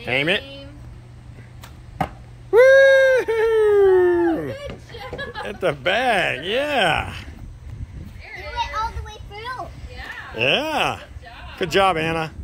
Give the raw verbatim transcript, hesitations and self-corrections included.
Aim it. Woo! Good job. At the bag, yeah. Do it all the way through. Yeah. Yeah. Good job. Good job, Anna.